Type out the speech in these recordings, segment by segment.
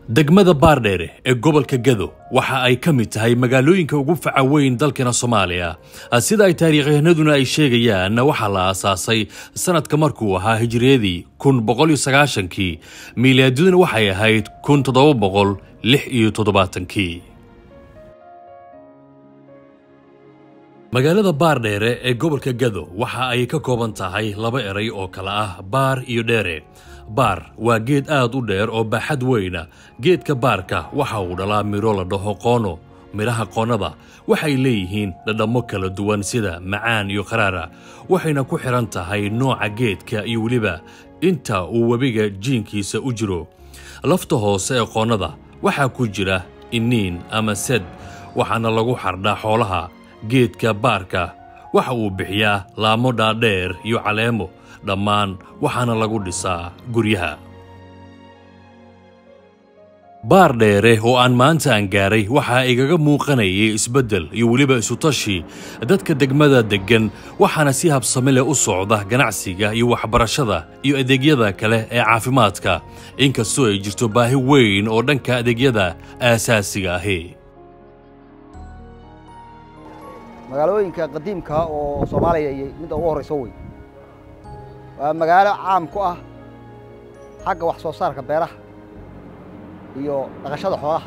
degmada Baardheere ee gobolka Gado waxa ay ka mid tahay magaalooyinka ugu faca weyn dalkana Soomaaliya sida ay taariikhahanaduna ay sheegayaan waxa la aasaasay sanadka markuu ahaa hijriyadii 1190kii miilaadiyaduna waxay ahayd 1776kii magaalada Baardheere ee gobolka Gado waxa ay ka kooban tahay laba eray oo kala ah baar iyo dheere baar waa geed aad u dheer oo baaxad weyna geedka baarka waxa uu dhalaa miro la dhaho qoono miraha qoonada waxay leeyihiin dhadhamo kala duwan sida macaan iyo qaraara waxayna ku xiran tahay nooca geedka iyo waliba inta uu wabiga jiinkiisa u jiro lafta hoose ee qoonada waxa ku jira iniin ama sed waxaana lagu xardhaa xoolaha geedka baarka waxa uu bixiyaa laamo dhaadheer iyo caleemo dhammaan waxaana lagu dhisaa guryaha Baardheere oo aan maanta aan gaaray waxa igaga muuqanayay isbedel iyo waliba isu tashi dadka degmada degan waxaana si habsami leh u socda ganacsiga iyo waxbarashada iyo adeegyada kale ee caafimaadka inkastoo ay jirto baahi weyn oo dhanka adeegyada aasaasiga ah magaalooyinka qadiimka oo Soomaaliya mid ugu horeyso way waa magaalo caam ku ah xagga wax soo saarka beeraha iyo dhaqashada xoolaha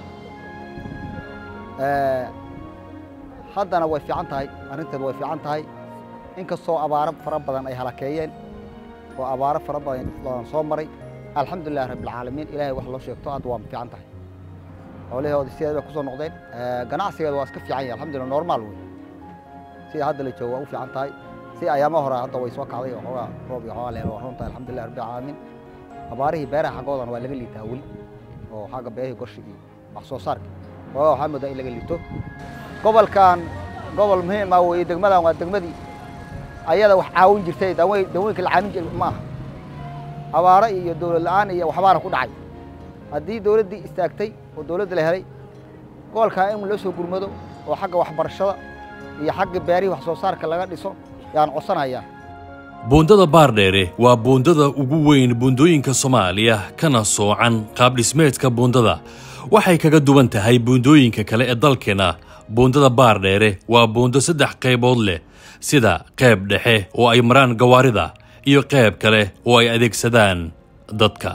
haddana way fiican tahay arinteedu way fiican tahay inkastoo abaaro fara badan ay halakeeyeen oo abaaro fara badan soo maray alxamdulillah rabbil caalamiin ilaahay wax loo sheegto aad waa fiican tahay xoolahoodii sideeda ku soo noqdeen ganacsigeedu waa iska fiican yahay alxamdulillah normal way sida hadda la joogo u fiican tahay si ayaama hore hadda way soo kacday oo roob iyo xoolo leh oo runta alxamdulillah rabbil caalamiin abaarihi beeraha xaqoodan waa laga liitaa wali oo xaga beeraha qorshigii wax soo saarka waa waxa muddo in laga liito gobolkan gobol muhiim ah oo degmadan waa degmadii ayada wax caawin jirtay dawooyinka la caawin jiray ma abaara iyo dawlad la'aan iyo waxbaana ku dhacay hadii dawladii istaagtay oo dawladda la helay gobolka in loo soo gurmado oo xagga waxbarashada iyo xagga beeraha wax soo saarka laga dhiso yaan codsanaya buundada Baardheere waa buundada ugu weyn buundooyinka Soomaaliya kana soocan qaab dhismeedka buundada waxay kaga duwan tahay buundooyinka kale ee dalkeena buundada Baardheere waa buundo saddex qaybood leh sida qayb dhexe oo ay maraan gawaarida iyo qayb kale oo ay adeegsadaan dadka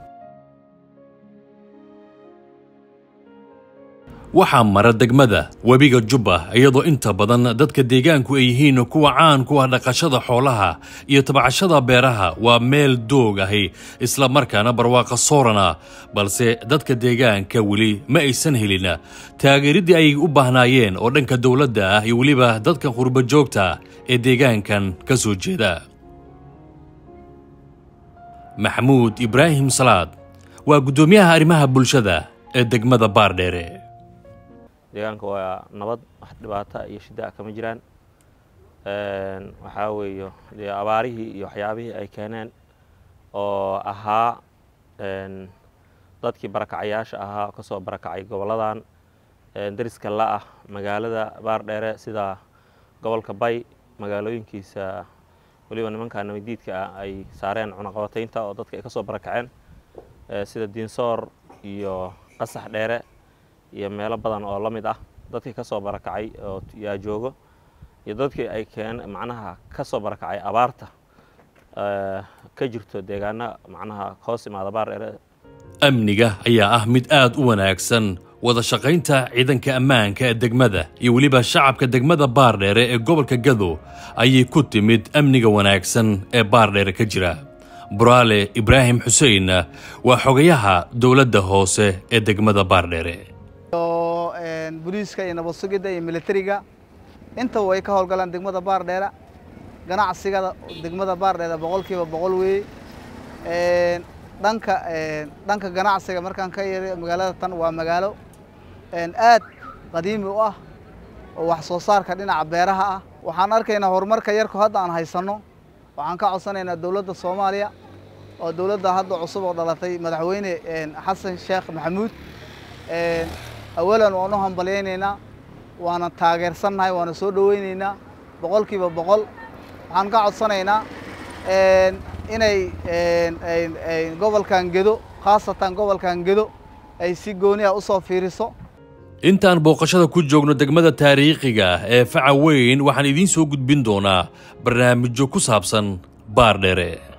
waxaa mara degmada wabiga Jubba iyadoo inta badan dadka deegaanku ay yihiin kuwa caan ku ah dhaqashada xoolaha iyo tabacashada beeraha waa meel doog ah isla markaana barwaaqo soorana balse dadka deegaanka wali ma aysan helin taageeridii ay u baahnaayeen oo dhanka dawladda ah iyo waliba dadka qurba joogta ee deegaankan ka soo jeeda Maxamuud Ibraahim Salaad waa gudoomiyaha arrimaha bulshada ee degmada Baardheere deegaanka waa nabad wax dhibaato iyo shida kama jiraan waxa weeyo abaarihii iyo waxyaabihii ay keeneen oo ahaa dadkii barakacayaasha ahaa ka soo barakacay goboladan dariska la ah magaalada Baardheere sida gobolka Bay magaalooyinkiisa waliba nimanka nabadiidka ay saareen cunaqabataynta oo dadka ay ka soo barakaceen sida Diinsoor iyo Qasax Dheere iyo meelo badan oo la mid ah dadkii ka soo barakacay oo yaa joogo iyo dadkii ay macnaha ka soo barakacay abaarta ka jirto deegaana macnaha hoos imaada Baardheere amniga ayaa ah mid aad u wanaagsan wada shaqaynta ciidanka ammaanka ee degmada iyo waliba shacabka degmada Baardheere ee gobolka Gado ayay ku timid amniga wanaagsan ee Baardheere ka jira Buraale Ibraahim Xuseen waa xogayaha dawladda hoose ee degmada Baardheere booliiska iyo nabad sugidda iyo militariga inta way ka howlgalaan degmada Baardheere ganacsiga degmada Baardheere 100% weey dhanka ganacsiga markaan ka yeeray magaalada tan waa magaalo aad qadiimi u ah oo wax soo saarka dhinaca beeraha ah waxaan arkaynaa horumarka yarku hadda aan haysano waxaan ka codsanaynaa dawladda Soomaaliya oo dawladda hadda cusub oo dhalatay madaxweyne Xasan Sheekh Maxamuud awalan waanu hambalyeynayna waana taageersanahay waana soo dhaweynaynaa 100% waxaan ka codsanaynaa inay gobolkan Gado khaasatan gobolkan Gado ay si gooni ah u soo fiiriso. intaan booqashada ku joogno degmada taariikhiga ah ee Faca Weyn waxaan idiin soo gudbin doonaa barnaamijyo ku saabsan Baardheere.